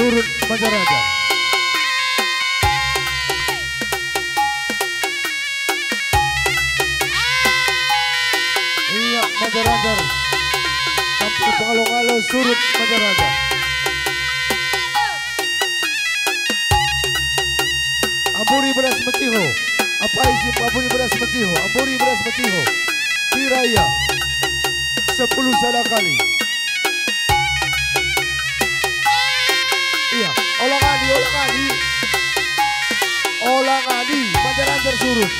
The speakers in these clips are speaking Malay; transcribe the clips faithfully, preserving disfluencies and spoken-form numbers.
Surut Majaraja. Iya Majaraja. Sampai pengalung-alung surut Majaraja. Ampuri beras meciho. Apa isi ampuri beras meciho? Ampuri beras meciho. Piraya. Sepuluh salah kali. Iya, olang adi, olang adi. Olang adi, Majaraja surut.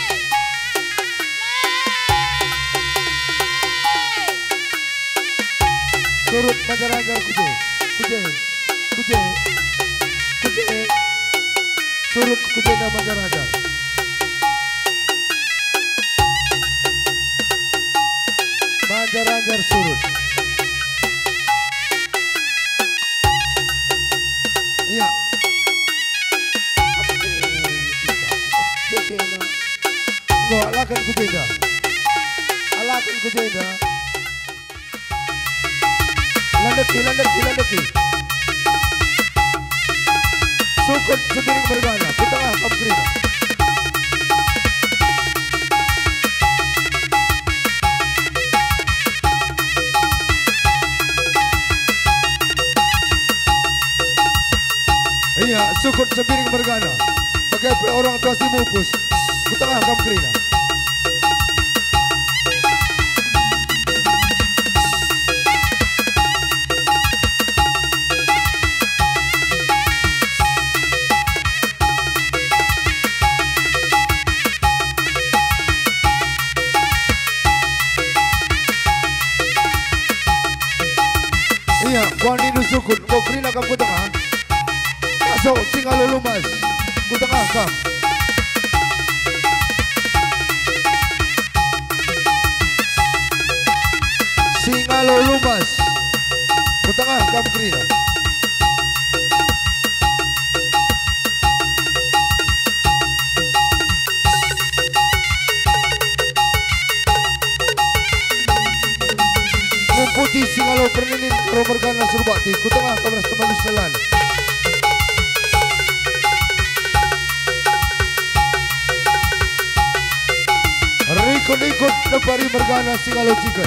Surut Majaraja kuje. Kuje. Kuje. Kuje. Surut kuje dan Majaraja. Majaraja surut. Iya. Go alakan kujenda. Alakan kujenda. Landaki, landaki, landaki. Sukut sepiring bergana. Di tengah kamkrina. Iya, sukut sepiring bergana. Pakai orang tua si mupus. Di tengah kamkrina. Iya, kuan ini sukut. Kau krina kam ku tengah. Masuk singalo lumas. Ku tengah kam. Singalo lumas. Ku tengah kam krina. Putih singalo perninin karo mergana surbakti ku tengah kamras teman selan. Rikut-ikut nepari mergana singalo ciket.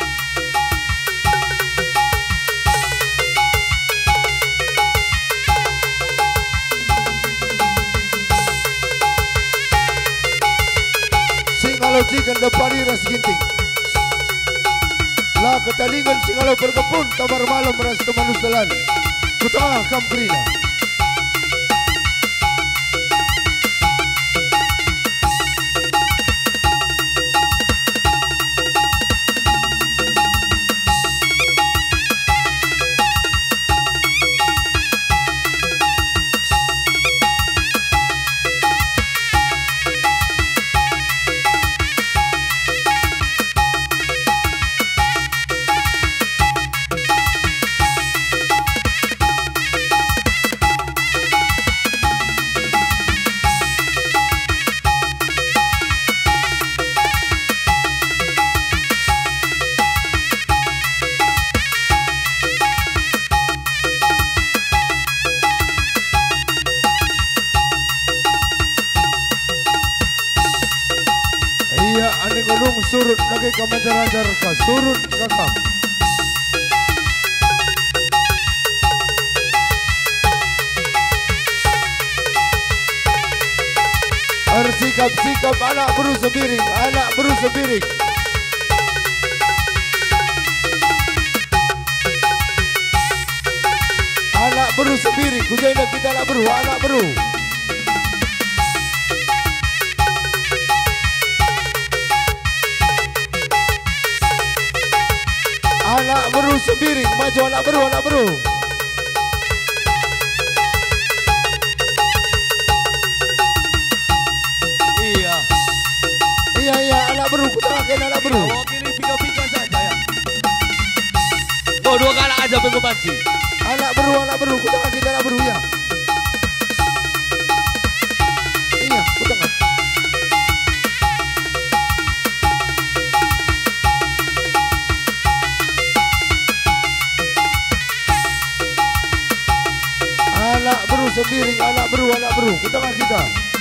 Singalo ciket nepari ras ginting. La ketalingan singalo berkebun tabar malam meras teman usalan. Ku tengah kamkrina. Iya, ane ngolong surut lagi ke Majaraja ka surut kakak. Bersikap-sikap anak beru sebiring, anak beru sebiring. Anak beru sebiring, kujenda kita anak beru, anak beru. Anak beru sebiring, maju anak beru, anak beru. Iya. Iya, iya, anak beru, ku tengahkan anak beru. Awak ini pika-pika saja ya. Oh, dua galak aja pengen pancing. Anak beru, anak beru, ku tengah kita anak beru ya. Iya, ku tengah. sembiring anak beru anak beru ke tengah kita.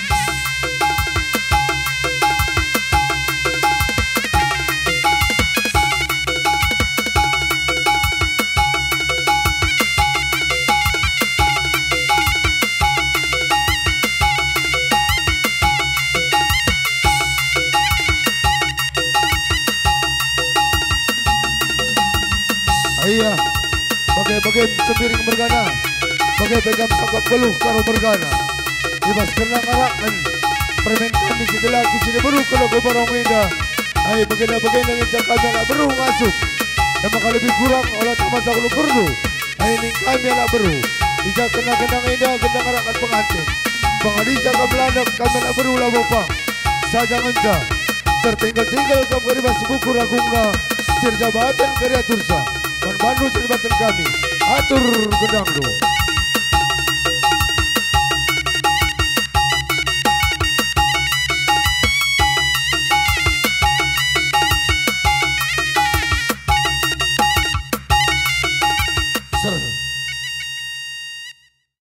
Iya, bagai-bagai sembiring mergana, bagai pegang sangkap peluh karo mergana. Ibas kena ngarakan permen kami setelah kisah baru kalau ke barang indah. Hai bagai-bagai dengan cakap anak beru masuk. Dan maka lebih kurang olah tak masa kalau perlu. Hai ini kami anak beru. Ija kena kena indah kena ngarakan pengantin. Pengadisa ke Belanda kami anak beru lah bopang. Saja ngenca tertinggal-tinggal kau keribas buku ragungna. Sir jabatan karya tursa. Dan Bandung jabatan kami atur gedang do.